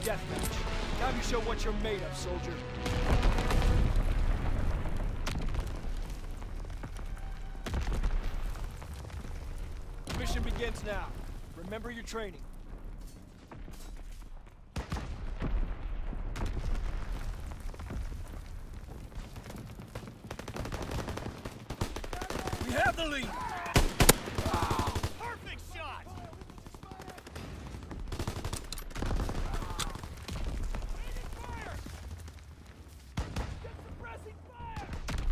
deathmatch. Time to show what you're made of, soldier. Mission begins now. Remember your training. We have the lead! Perfect shot! Fire! Get suppressing fire!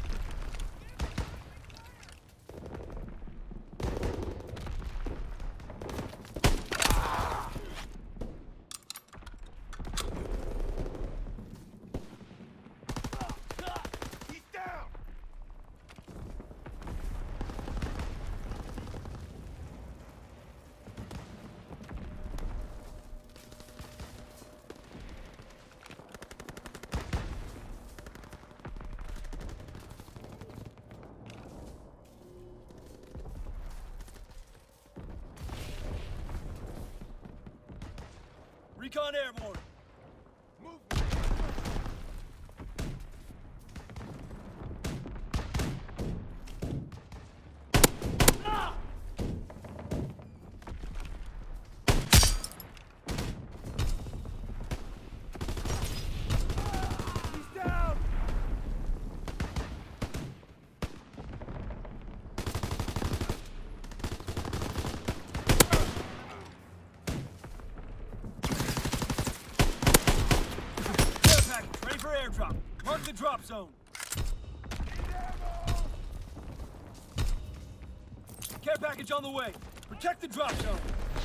He's down! Recon airborne. Move! He's down! Care package ready for airdrop. Mark the drop zone. Care package on the way. Protect the drop zone.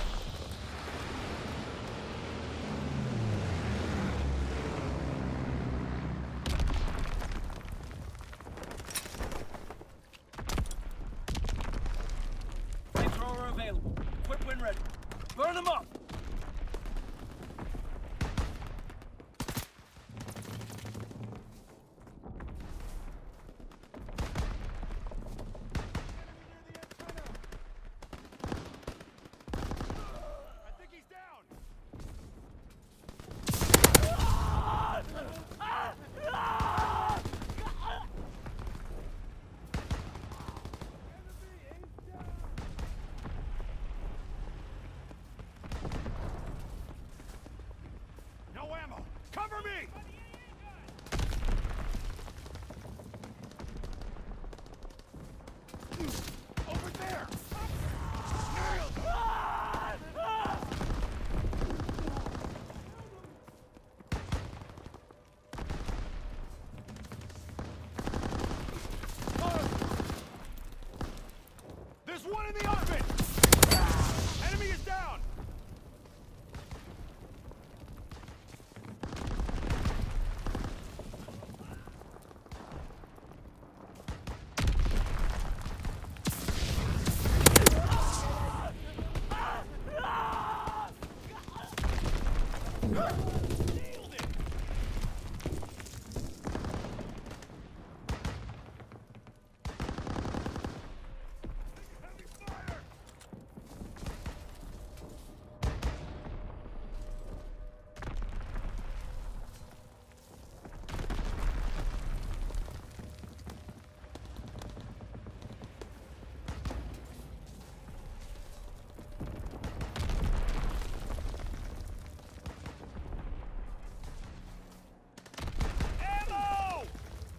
Flamethrower available. Equip when ready. Burn them up! I think he's down! No ammo! Cover me! Over there! Nailed! There's one in the oven! Enemy is down! Nailed it! Heavy fire! Ammo!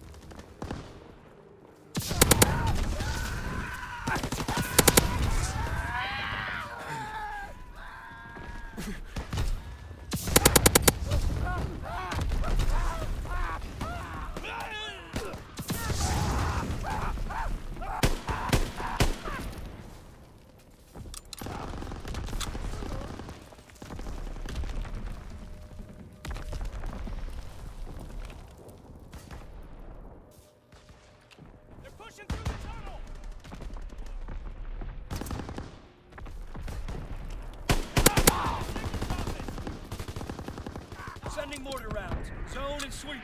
They're pushing through the tunnel! Sending mortar rounds. Zone and sweep.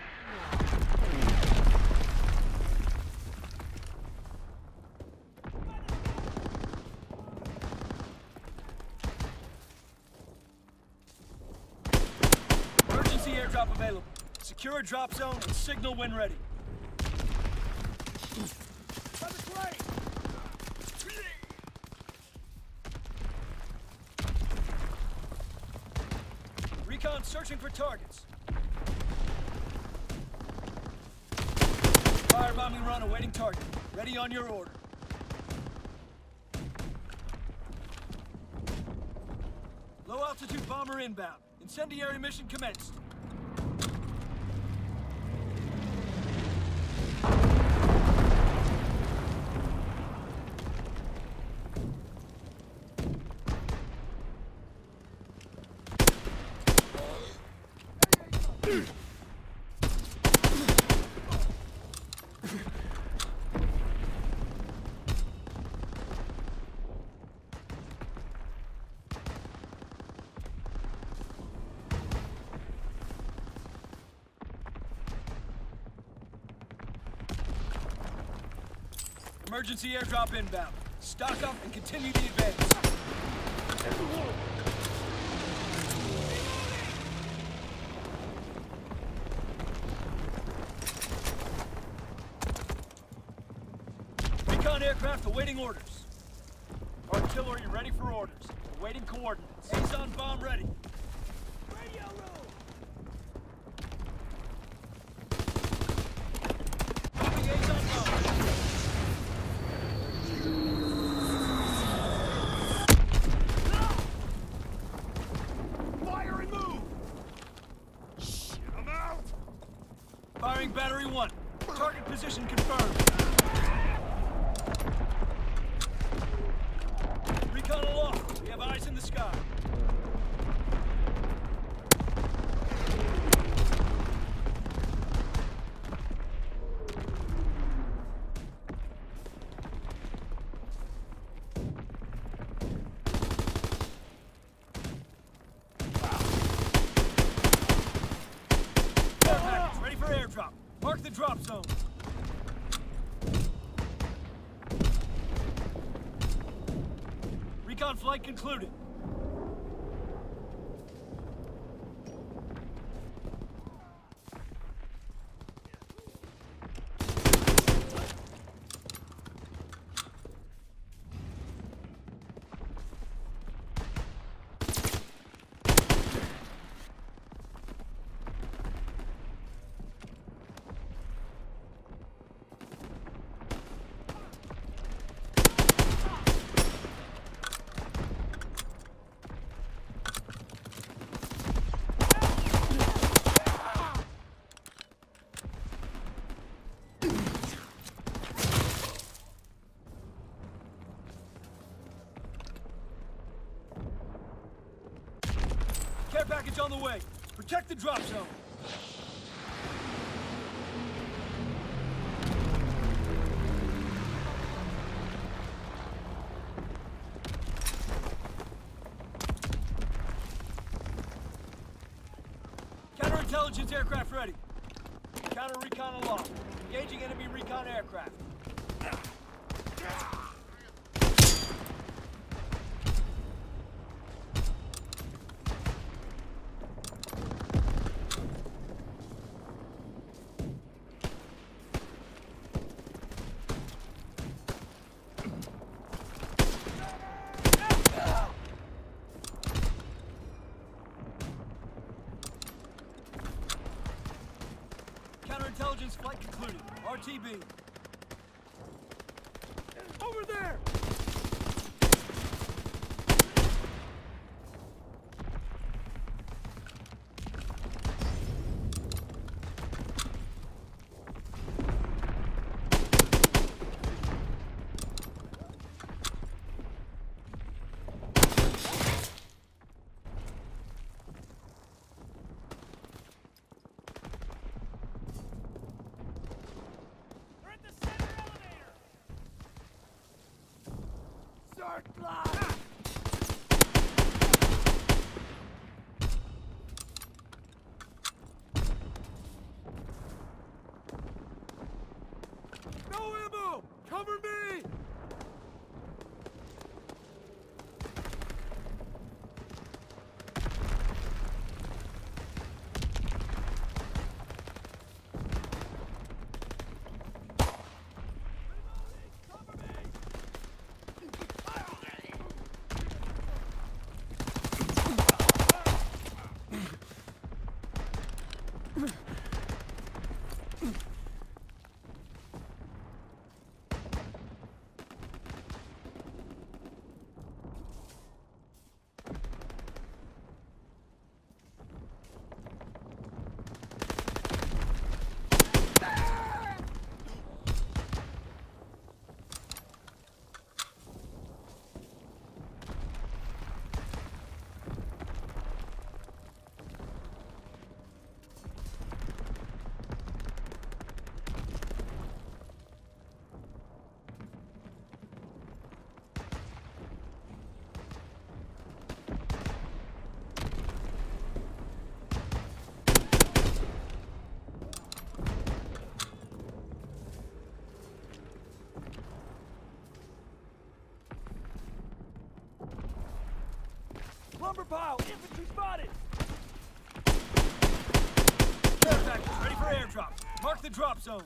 Secure a drop zone and signal when ready. On its way! Recon searching for targets. Firebombing run awaiting target. Ready on your order. Low altitude bomber inbound. Incendiary mission commenced. Emergency airdrop inbound. Stock up and continue the advance. Recon aircraft awaiting orders. Artillery ready for orders. Awaiting coordinates. Azion bomb ready. Radio room. Dropping Azion bomb. Fire and move! Shit, I'm out! Firing battery 1. Target position confirmed. Recon aloft. We have eyes in the sky. Ready for airdrop. Mark the drop zone. Recon flight concluded. Care package on the way. Protect the drop zone. Counterintelligence aircraft ready. Counter recon aloft. Engaging enemy recon aircraft. Counterintelligence flight concluded. RTB. Over there! No ammo! Cover me! pile! Infantry spotted! Care package ready for airdrop. Mark the drop zone.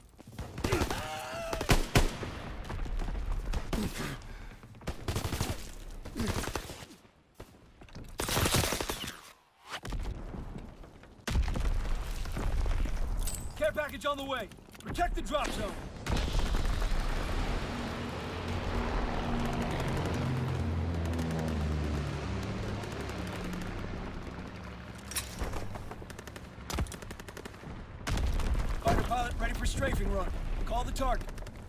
Care package on the way. Protect the drop zone. Fighter pilot ready for strafing run. Call the target.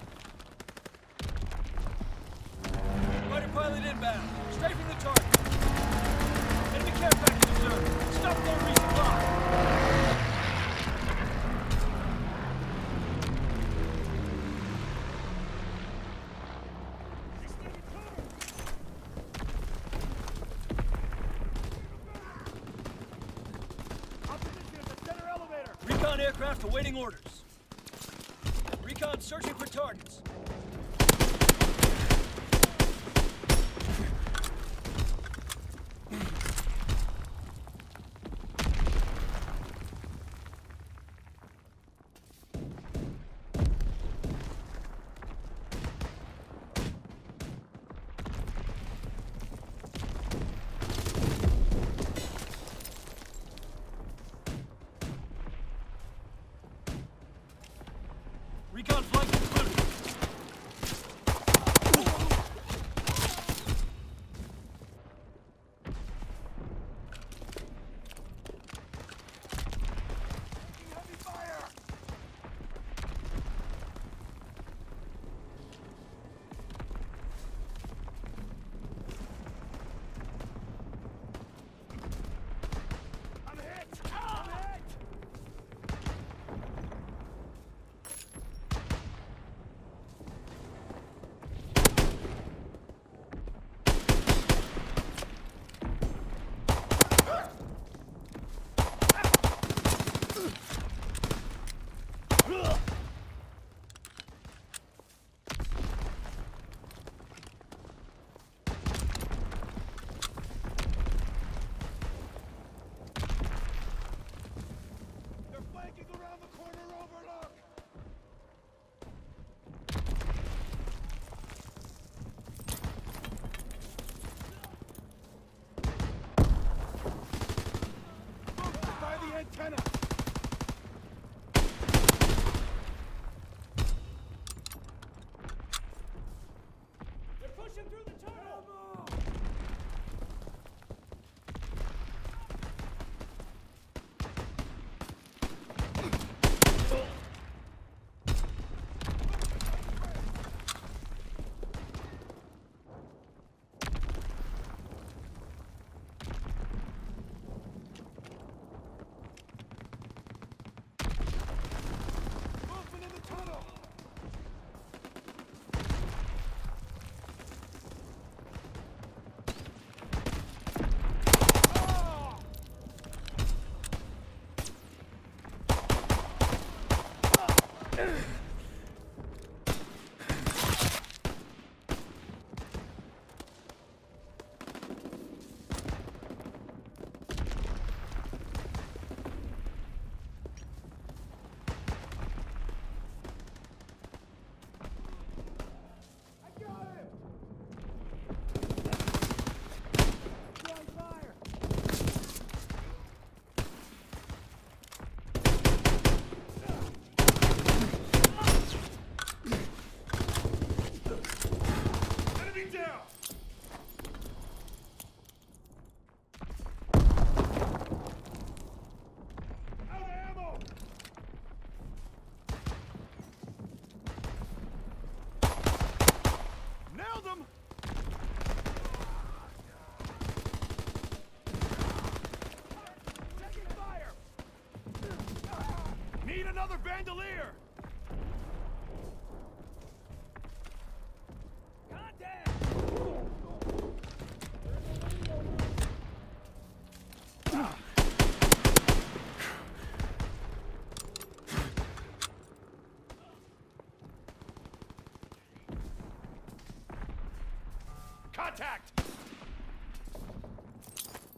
Fighter pilot inbound. Strafing the target. Enemy care package observed. Stop their resupply. Recon aircraft awaiting orders. Recon searching for targets. Recon flight concluded. Heavy fire! I'm hit! I'm hit! They're flanking around the corner overlook! By the antenna! They're pushing through the tunnel! Movement in the tunnel! Ah! I got him! Drawing fire! Enemy down! Out of ammo! Nailed him! Taking fire! Need another bandolier! Contact! Contact!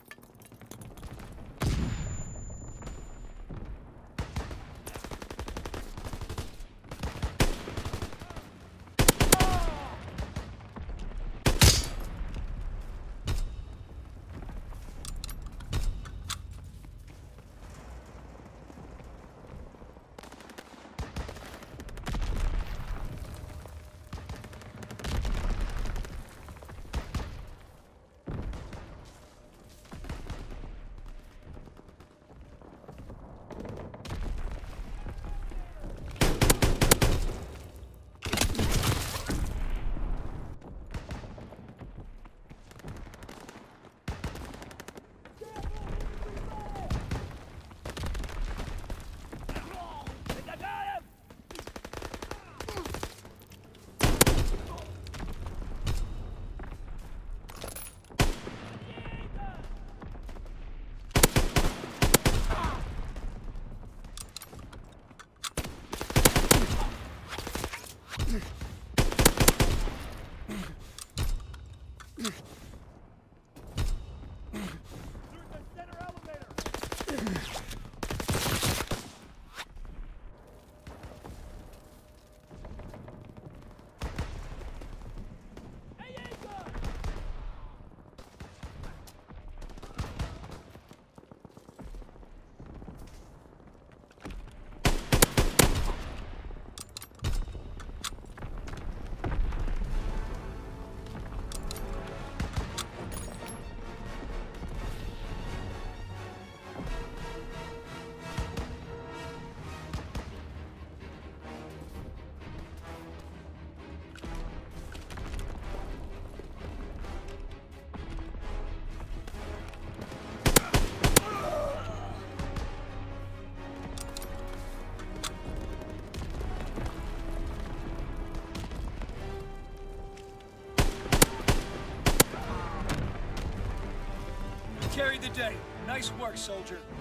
day. Nice work, soldier.